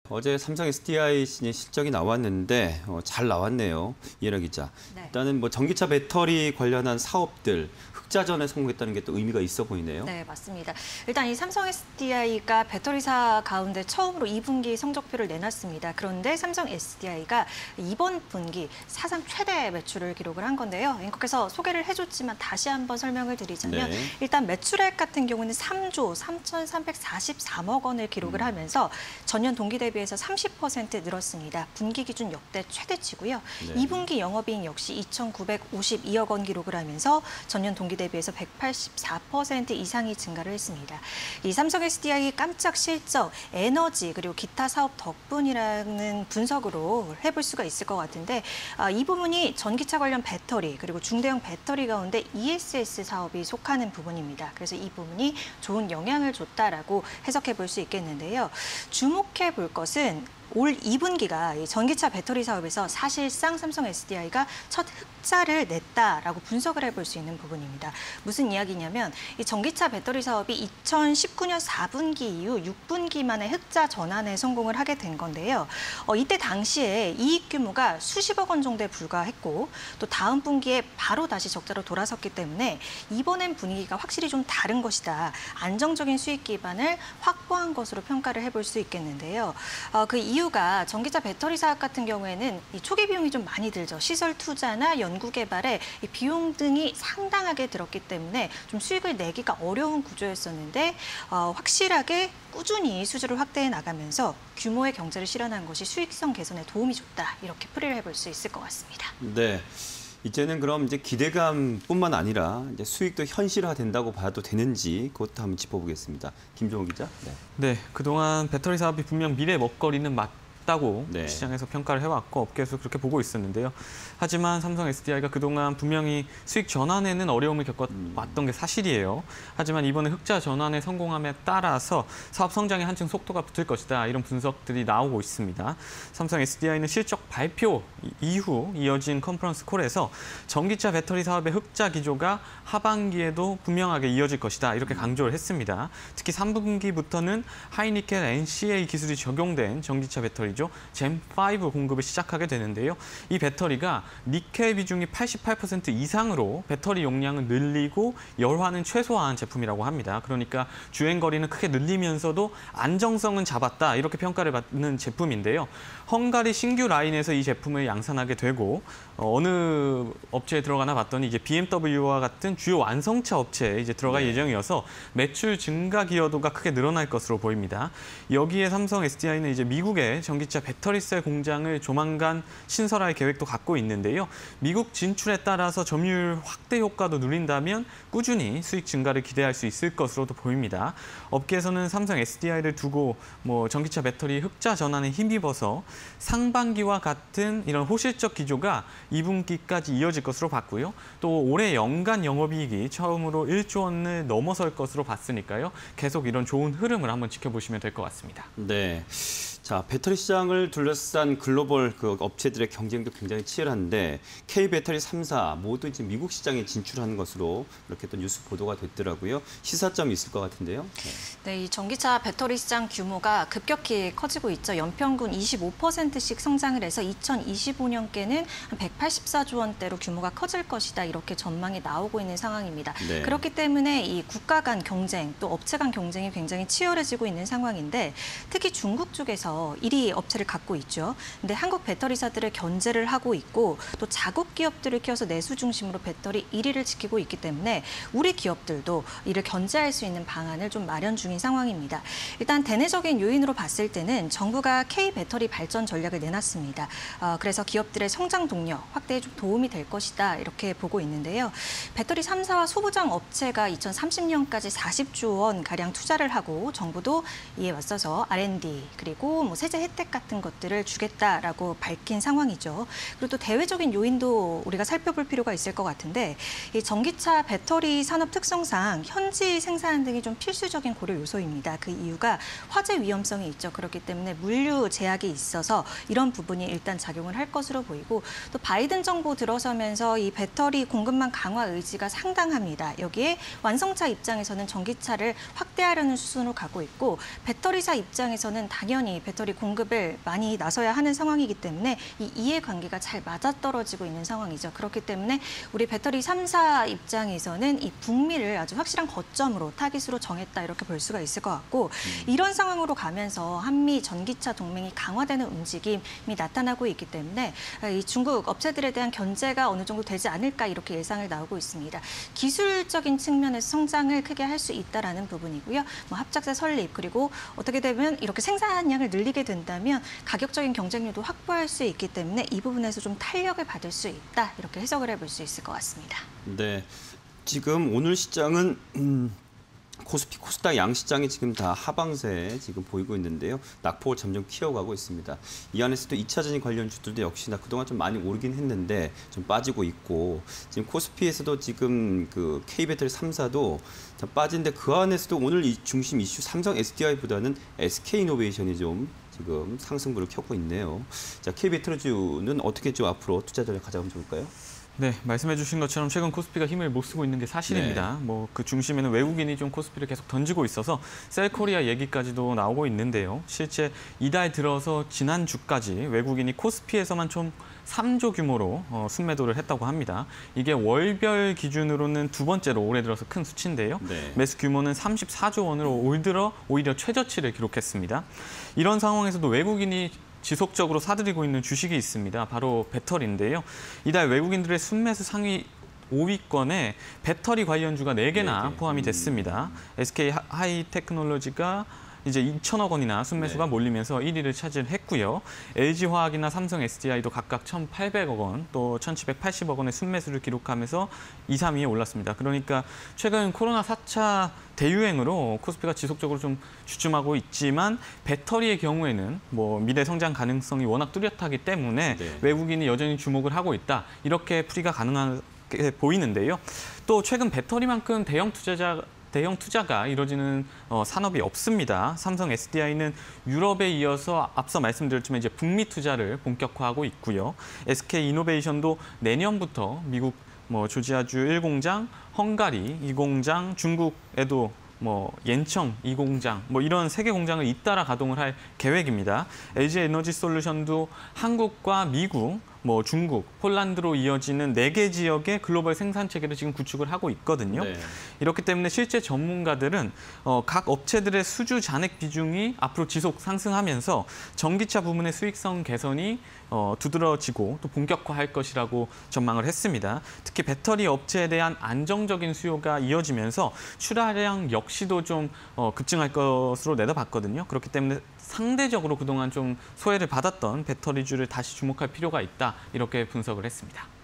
어제 삼성 SDI 실적이 나왔는데 잘 나왔네요. 이해라 기자. 네. 일단은 전기차 배터리 관련한 사업들 흑자전에 성공했다는 게 또 의미가 있어 보이네요. 네, 맞습니다. 일단 이 삼성 SDI가 배터리사 가운데 처음으로 2분기 성적표를 내놨습니다. 그런데 삼성 SDI가 이번 분기 사상 최대 매출을 기록을 한 건데요. 앵커께서 소개를 해줬지만 다시 한번 설명을 드리자면 네. 일단 매출액 같은 경우는 3조 3,343억 원을 기록을 하면서 전년 동기 대비해서 30% 늘었습니다. 분기 기준 역대 최대치고요. 네. 2분기 영업이익 역시 2,952억 원 기록을 하면서 전년 동기 대비해서 184% 이상이 증가를 했습니다. 이 삼성 SDI 깜짝 실적, 에너지 그리고 기타 사업 덕분이라는 분석으로 해볼 수가 있을 것 같은데 이 부분이 전기차 관련 배터리 그리고 중대형 배터리 가운데 ESS 사업이 속하는 부분입니다. 그래서 이 부분이 좋은 영향을 줬다라고 해석해 볼 수 있겠는데요. 주목해 볼 것은 올 2분기가 이 전기차 배터리 사업에서 사실상 삼성 SDI가 첫 흑자를 냈다라고 분석을 해볼 수 있는 부분입니다. 무슨 이야기냐면 이 전기차 배터리 사업이 2019년 4분기 이후 6분기 만에 흑자 전환에 성공을 하게 된 건데요. 이때 당시에 이익 규모가 수십억 원 정도에 불과했고 또 다음 분기에 바로 다시 적자로 돌아섰기 때문에 이번엔 분위기가 확실히 좀 다른 것이다. 안정적인 수익 기반을 확보한 것으로 평가를 해볼 수 있겠는데요. 그 이유가 전기차 배터리 사업 같은 경우에는 이 초기 비용이 좀 많이 들죠. 시설 투자나 연구 개발에 이 비용 등이 상당하게 들었기 때문에 좀 수익을 내기가 어려운 구조였었는데 확실하게 꾸준히 수주를 확대해 나가면서 규모의 경제를 실현한 것이 수익성 개선에 도움이 줬다. 이렇게 풀이를 해볼 수 있을 것 같습니다. 네. 이제는 그럼 이제 기대감뿐만 아니라 이제 수익도 현실화된다고 봐도 되는지 그것도 한번 짚어보겠습니다. 김종호 기자. 네, 그동안 배터리 사업이 분명 미래 먹거리는 맞다고 네. 시장에서 평가를 해왔고 업계에서 그렇게 보고 있었는데요. 하지만 삼성 SDI가 그동안 분명히 수익 전환에는 어려움을 겪어왔던 게 사실이에요. 하지만 이번에 흑자 전환에 성공함에 따라서 사업 성장에 한층 속도가 붙을 것이다. 이런 분석들이 나오고 있습니다. 삼성 SDI는 실적 발표 이후 이어진 컨퍼런스 콜에서 전기차 배터리 사업의 흑자 기조가 하반기에도 분명하게 이어질 것이다. 이렇게 강조를 했습니다. 특히 3분기부터는 하이니켈 NCA 기술이 적용된 전기차 배터리죠. 젠5 공급을 시작하게 되는데요. 이 배터리가 니켈 비중이 88% 이상으로 배터리 용량을 늘리고 열화는 최소화한 제품이라고 합니다. 그러니까 주행거리는 크게 늘리면서도 안정성은 잡았다. 이렇게 평가를 받는 제품인데요. 헝가리 신규 라인에서 이 제품을 양산하게 되고 어느 업체에 들어가나 봤더니 이제 BMW와 같은 주요 완성차 업체에 이제 들어갈 예정이어서 매출 증가 기여도가 크게 늘어날 것으로 보입니다. 여기에 삼성 SDI는 이제 미국의 전기차 배터리셀 공장을 조만간 신설할 계획도 갖고 있는데요. 미국 진출에 따라서 점유율 확대 효과도 누린다면 꾸준히 수익 증가를 기대할 수 있을 것으로도 보입니다. 업계에서는 삼성 SDI를 두고 전기차 배터리 흑자 전환에 힘입어서 상반기와 같은 이런 호실적 기조가 2분기까지 이어질 것으로 봤고요. 또 올해 연간 영업이익이 처음으로 1조 원을 넘어설 것으로 봤으니까요. 계속 이런 좋은 흐름을 한번 지켜보시면 될 것 같습니다. 네. 자, 배터리 시장을 둘러싼 글로벌 업체들의 경쟁도 굉장히 치열한데 K배터리 3사 모두 이제 미국 시장에 진출하는 것으로 이렇게 또 뉴스 보도가 됐더라고요. 시사점이 있을 것 같은데요. 네, 이 전기차 배터리 시장 규모가 급격히 커지고 있죠. 연평균 25%씩 성장을 해서 2025년께는 한 184조 원대로 규모가 커질 것이다. 이렇게 전망이 나오고 있는 상황입니다. 네. 그렇기 때문에 이 국가 간 경쟁, 또 업체 간 경쟁이 굉장히 치열해지고 있는 상황인데 특히 중국 쪽에서 1위 업체를 갖고 있죠. 근데 한국 배터리사들을 견제를 하고 있고 또 자국 기업들을 키워서 내수 중심으로 배터리 1위를 지키고 있기 때문에 우리 기업들도 이를 견제할 수 있는 방안을 좀 마련 중인 상황입니다. 일단 대내적인 요인으로 봤을 때는 정부가 K배터리 발전 전략을 내놨습니다. 그래서 기업들의 성장 동력 확대에 좀 도움이 될 것이다. 이렇게 보고 있는데요. 배터리 3사와 소부장 업체가 2030년까지 40조 원가량 투자를 하고 정부도 이에 맞서서 R&D 그리고 세제 혜택 같은 것들을 주겠다라고 밝힌 상황이죠. 그리고 또 대외적인 요인도 우리가 살펴볼 필요가 있을 것 같은데 이 전기차 배터리 산업 특성상 현지 생산 등이 좀 필수적인 고려 요소입니다. 그 이유가 화재 위험성이 있죠. 그렇기 때문에 물류 제약이 있어서 이런 부분이 일단 작용을 할 것으로 보이고 또 바이든 정부 들어서면서 이 배터리 공급망 강화 의지가 상당합니다. 여기에 완성차 입장에서는 전기차를 확대하려는 수순으로 가고 있고 배터리사 입장에서는 당연히 배터리 공급을 많이 나서야 하는 상황이기 때문에 이 이해관계가 잘 맞아떨어지고 있는 상황이죠. 그렇기 때문에 우리 배터리 3사 입장에서는 이 북미를 아주 확실한 거점으로 타깃으로 정했다 이렇게 볼 수가 있을 것 같고 이런 상황으로 가면서 한미 전기차 동맹이 강화되는 움직임이 나타나고 있기 때문에 이 중국 업체들에 대한 견제가 어느 정도 되지 않을까 이렇게 예상을 나오고 있습니다. 기술적인 측면에서 성장을 크게 할 수 있다라는 부분이고요. 뭐 합작사 설립 그리고 어떻게 되면 이렇게 생산량을 늘리게 된다면 가격적인 경쟁력도 확보할 수 있기 때문에 이 부분에서 좀 탄력을 받을 수 있다 이렇게 해석을 해볼 수 있을 것 같습니다. 네, 지금 오늘 시장은 코스피, 코스닥 양 시장이 지금 다 하방세 지금 보이고 있는데요. 낙폭을 점점 키워가고 있습니다. 이 안에서도 2차전지 관련 주들도 역시나 그동안 좀 많이 오르긴 했는데 좀 빠지고 있고 지금 코스피에서도 지금 그 K배터리 3사도 빠진데 그 안에서도 오늘 이 중심 이슈 삼성 SDI보다는 SK이노베이션이 좀 지금 상승부를 켜고 있네요. 자, K배터리주는 어떻게 좀 앞으로 투자 전략 가져가면 좋을까요? 네, 말씀해 주신 것처럼 최근 코스피가 힘을 못 쓰고 있는 게 사실입니다. 네. 뭐 그 중심에는 외국인이 좀 코스피를 계속 던지고 있어서 셀코리아 얘기까지도 나오고 있는데요. 실제 이달 들어서 지난주까지 외국인이 코스피에서만 총 3조 규모로 순매도를 했다고 합니다. 이게 월별 기준으로는 두 번째로 올해 들어서 큰 수치인데요. 네. 매수 규모는 34조 원으로 올 들어 오히려 최저치를 기록했습니다. 이런 상황에서도 외국인이 지속적으로 사들이고 있는 주식이 있습니다. 바로 배터리인데요. 이달 외국인들의 순매수 상위 5위권에 배터리 관련주가 4개나 네. 포함이 됐습니다. SK 하이테크놀로지가 이제 2천억 원이나 순매수가 네. 몰리면서 1위를 차지했고요. LG화학이나 삼성 SDI도 각각 1,800억 원, 또 1,780억 원의 순매수를 기록하면서 2, 3위에 올랐습니다. 그러니까 최근 코로나 4차 대유행으로 코스피가 지속적으로 좀 주춤하고 있지만 배터리의 경우에는 뭐 미래 성장 가능성이 워낙 뚜렷하기 때문에 네. 외국인이 여전히 주목을 하고 있다. 이렇게 풀이가 가능하게 보이는데요. 또 최근 배터리만큼 대형 투자가 이루어지는 산업이 없습니다. 삼성 SDI는 유럽에 이어서 앞서 말씀드렸지만 이제 북미 투자를 본격화하고 있고요. SK 이노베이션도 내년부터 미국 조지아주 1공장, 헝가리 2공장, 중국에도 옌청 2공장 이런 3개 공장을 잇따라 가동을 할 계획입니다. LG 에너지 솔루션도 한국과 미국, 중국, 폴란드로 이어지는 4개 지역의 글로벌 생산 체계를 지금 구축을 하고 있거든요. 네. 이렇기 때문에 실제 전문가들은 각 업체들의 수주 잔액 비중이 앞으로 지속 상승하면서 전기차 부문의 수익성 개선이 두드러지고 또 본격화할 것이라고 전망을 했습니다. 특히 배터리 업체에 대한 안정적인 수요가 이어지면서 출하량 역시도 좀 급증할 것으로 내다봤거든요. 그렇기 때문에 상대적으로 그동안 좀 소외를 받았던 배터리주를 다시 주목할 필요가 있다. 이렇게 분석을 했습니다.